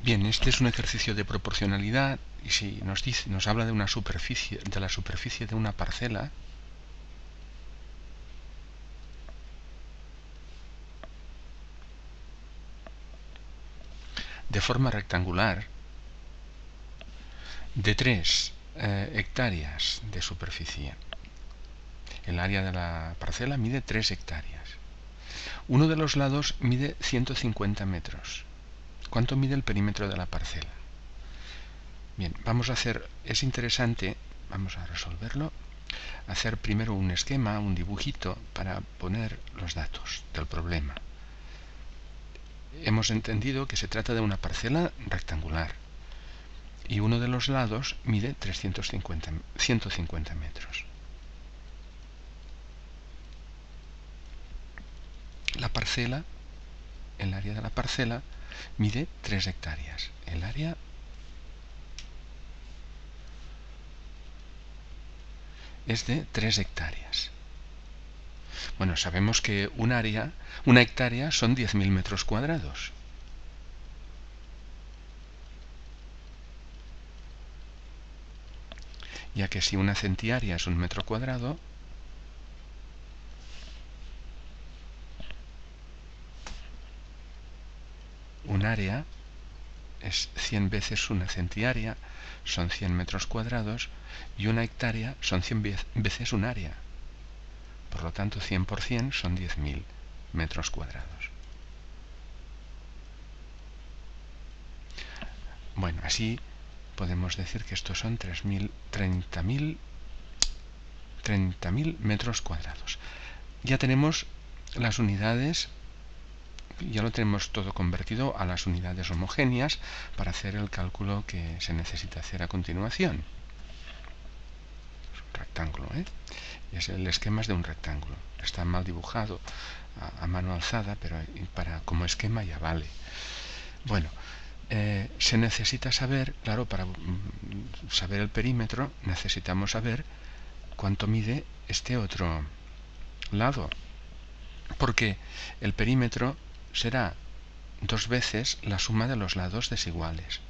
Bien, este es un ejercicio de proporcionalidad y si nos habla de una superficie, de la superficie de una parcela, de forma rectangular, de 3 hectáreas de superficie. El área de la parcela mide 3 hectáreas. Uno de los lados mide 150 metros. ¿Cuánto mide el perímetro de la parcela? Bien, es interesante, vamos a resolverlo, hacer primero un esquema, un dibujito, para poner los datos del problema. Hemos entendido que se trata de una parcela rectangular y uno de los lados mide 150 metros. La parcela, el área de la parcela, mide 3 hectáreas. El área es de 3 hectáreas. Bueno, sabemos que una hectárea son 10.000 metros cuadrados. Ya que si una centiaria es un metro cuadrado, un área es 100 veces una centiaria, son 100 metros cuadrados, y una hectárea son 100 veces un área. Por lo tanto, 100 por 100 son 10.000 metros cuadrados. Bueno, así podemos decir que estos son 30.000 metros cuadrados. Ya tenemos las unidades, ya lo tenemos todo convertido a las unidades homogéneas para hacer el cálculo que se necesita hacer a continuación. Es un rectángulo, es el esquema de un rectángulo. Está mal dibujado a mano alzada, pero como esquema ya vale. Bueno, se necesita saber, claro, para saber el perímetro necesitamos saber cuánto mide este otro lado, porque el perímetro será 2 veces la suma de los lados desiguales.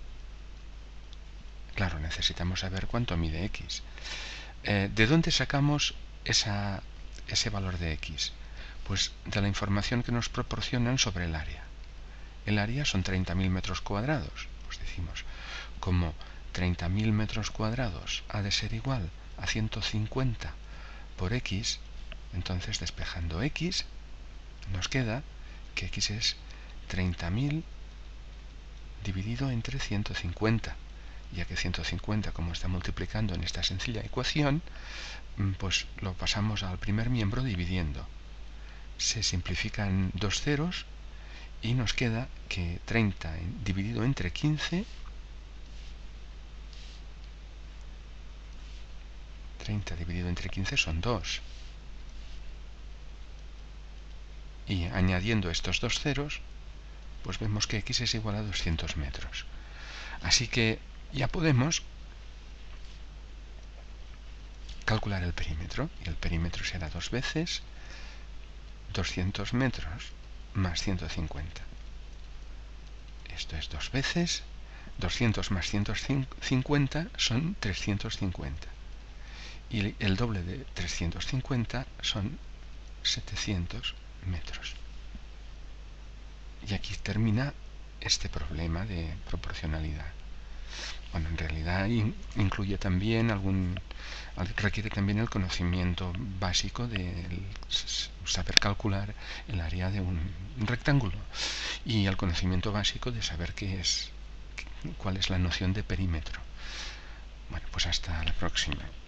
Claro, necesitamos saber cuánto mide x. ¿De dónde sacamos ese valor de x? Pues de la información que nos proporcionan sobre el área. El área son 30.000 metros cuadrados. Pues decimos, como 30.000 metros cuadrados ha de ser igual a 150 por x, entonces despejando x, nos queda que x es 30.000 dividido entre 150, ya que 150, como está multiplicando en esta sencilla ecuación, pues lo pasamos al primer miembro dividiendo. Se simplifican 2 ceros y nos queda que 30 dividido entre 15, 30 dividido entre 15 son 2. Y añadiendo estos 2 ceros, pues vemos que x es igual a 200 metros. Así que ya podemos calcular el perímetro, y el perímetro será 2 veces 200 metros más 150. Esto es 2 veces 200 más 150 son 350. Y el doble de 350 son 700 metros. Y aquí termina este problema de proporcionalidad. Bueno, en realidad incluye también requiere también el conocimiento básico de saber calcular el área de un rectángulo y el conocimiento básico de saber cuál es la noción de perímetro. Bueno, pues hasta la próxima.